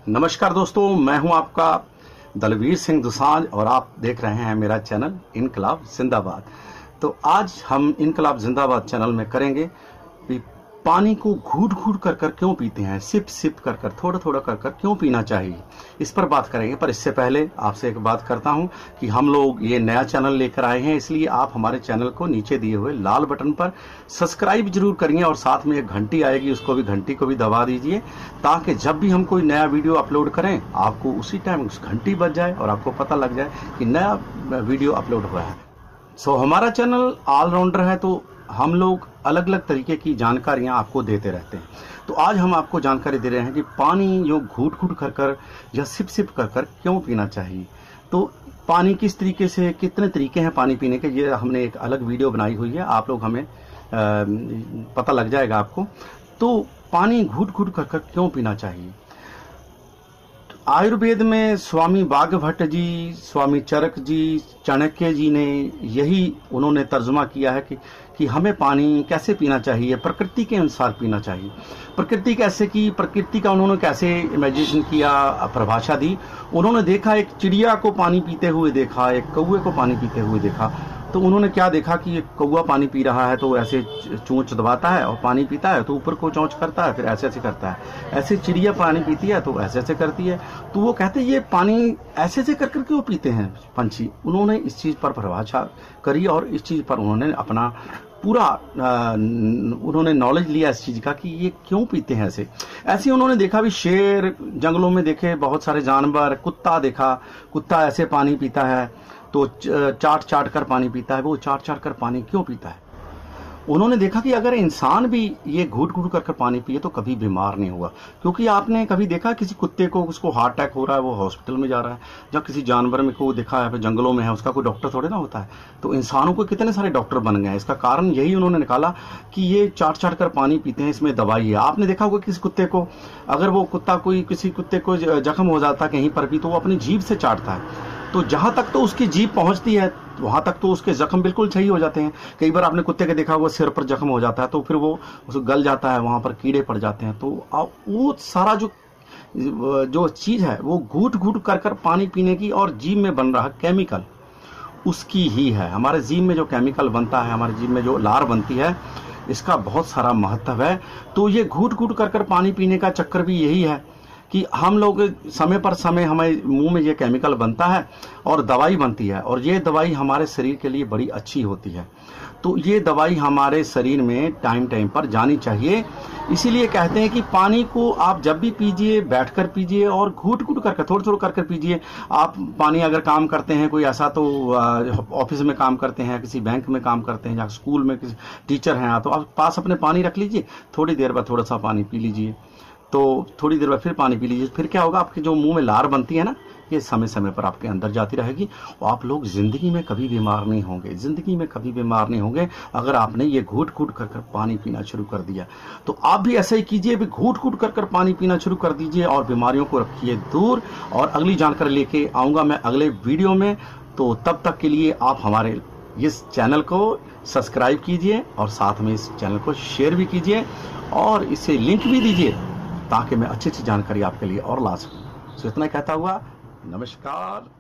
नमस्कार दोस्तों, मैं हूं आपका दलवीर सिंह दुसांझ और आप देख रहे हैं मेरा चैनल इनकलाब जिंदाबाद। तो आज हम इनकलाब जिंदाबाद चैनल में करेंगे कि पानी को घूट घूट कर कर क्यों पीते हैं, सिप सिप कर कर, थोड़ा थोड़ा कर कर क्यों पीना चाहिए, इस पर बात करेंगे। पर इससे पहले आपसे एक बात करता हूं कि हम लोग ये नया चैनल लेकर आए हैं, इसलिए आप हमारे चैनल को नीचे दिए हुए लाल बटन पर सब्सक्राइब जरूर करिए और साथ में एक घंटी आएगी, उसको भी घंटी को भी दबा दीजिए, ताकि जब भी हम कोई नया वीडियो अपलोड करें आपको उसी टाइम उस घंटी बज जाए और आपको पता लग जाए कि नया वीडियो अपलोड हुआ है। हमारा चैनल ऑलराउंडर है, तो हम लोग अलग अलग तरीके की जानकारियां आपको देते रहते हैं। तो आज हम आपको जानकारी दे रहे हैं कि पानी जो घूट घूट कर कर या सिप सिप कर कर क्यों पीना चाहिए। तो पानी किस तरीके से, कितने तरीके हैं पानी पीने के, ये हमने एक अलग वीडियो बनाई हुई है, आप लोग हमें पता लग जाएगा आपको। तो पानी घूट घूट कर कर क्यों पीना चाहिए। आयुर्वेद में स्वामी बागभट्ट जी, स्वामी चरक जी, चाणक्य जी ने यही उन्होंने तर्जुमा किया है कि हमें पानी कैसे पीना चाहिए, प्रकृति के अनुसार पीना चाहिए। प्रकृति कैसे की, प्रकृति का उन्होंने कैसे इमेजिनेशन किया, परिभाषा दी। उन्होंने देखा, एक चिड़िया को पानी पीते हुए देखा, एक कौवे को पानी पीते हुए देखा। तो उन्होंने क्या देखा कि एक कौवा पानी पी रहा है तो ऐसे चोंच दबाता है और पानी पीता है, तो ऊपर को चोंच करता है, फिर ऐसे ऐसे करता है। ऐसे चिड़िया पानी पीती है तो ऐसे ऐसे करती है। तो वो कहते हैं ये पानी ऐसे ऐसे कर कर क्यों पीते हैं पंछी। उन्होंने इस चीज पर परिभाषा करी और इस चीज पर उन्होंने अपना पूरा उन्होंने नॉलेज लिया इस चीज का कि ये क्यों पीते हैं ऐसे उन्होंने देखा भी, शेर जंगलों में देखे, बहुत सारे जानवर, कुत्ता देखा, कुत्ता ऐसे पानी पीता है तो चाट चाट कर पानी पीता है। वो चाट चाट कर पानी क्यों पीता है। उन्होंने देखा कि अगर इंसान भी ये घूट घूट कर पानी पिए तो कभी बीमार नहीं होगा। क्योंकि आपने कभी देखा किसी कुत्ते को, उसको हार्ट अटैक हो रहा है, वो हॉस्पिटल में जा रहा है, या किसी जानवर में को देखा है जंगलों में है, उसका कोई डॉक्टर थोड़े ना होता है। तो इंसानों को कितने सारे डॉक्टर बन गए हैं। इसका कारण यही उन्होंने निकाला कि ये चाट चाट कर पानी पीते हैं, इसमें दवाई है। आपने देखा होगा किसी कुत्ते को, अगर वो कुत्ता कोई किसी कुत्ते को जख्म हो जाता है कहीं पर भी, तो वो अपनी जीभ से चाटता है। तो जहां तक तो उसकी जीभ पहुंचती है वहां तक तो उसके जख्म बिल्कुल सही हो जाते हैं। कई बार आपने कुत्ते के देखा होगा सिर पर जख्म हो जाता है तो फिर वो उसको गल जाता है, वहां पर कीड़े पड़ जाते हैं। तो वो सारा जो चीज है वो घूट घूट कर कर पानी पीने की और जीभ में बन रहा केमिकल उसकी ही है। हमारे जीभ में जो केमिकल बनता है, हमारे जीभ में जो लार बनती है, इसका बहुत सारा महत्व है। तो ये घूट घूट कर कर पानी पीने का चक्कर भी यही है कि हम लोग समय पर समय हमें मुंह में ये केमिकल बनता है और दवाई बनती है, और ये दवाई हमारे शरीर के लिए बड़ी अच्छी होती है। तो ये दवाई हमारे शरीर में टाइम टाइम पर जानी चाहिए। इसीलिए कहते हैं कि पानी को आप जब भी पीजिए बैठकर पीजिए और घूट घूट करके, थोड़ा थोड़ा करके पीजिए। आप पानी अगर काम करते हैं कोई ऐसा, तो ऑफिस में काम करते हैं, किसी बैंक में काम करते हैं, या स्कूल में किसी टीचर हैं, तो आप पास अपने पानी रख लीजिए, थोड़ी देर बाद थोड़ा सा पानी पी लीजिए, तो थोड़ी देर बाद फिर पानी पी लीजिए। फिर क्या होगा, आपके जो मुंह में लार बनती है ना, ये समय समय पर आपके अंदर जाती रहेगी और आप लोग जिंदगी में कभी बीमार नहीं होंगे, जिंदगी में कभी बीमार नहीं होंगे अगर आपने ये घूट घूट कर कर पानी पीना शुरू कर दिया। तो आप भी ऐसा ही कीजिए, भी घूट घूट कर कर पानी पीना शुरू कर दीजिए और बीमारियों को रखिए दूर। और अगली जानकारी लेके आऊंगा मैं अगले वीडियो में। तो तब तक के लिए आप हमारे इस चैनल को सब्सक्राइब कीजिए और साथ में इस चैनल को शेयर भी कीजिए और इसे लिंक भी दीजिए, ताकि मैं अच्छी अच्छी जानकारी आपके लिए और ला सकूं। इतना कहता हुआ नमस्कार।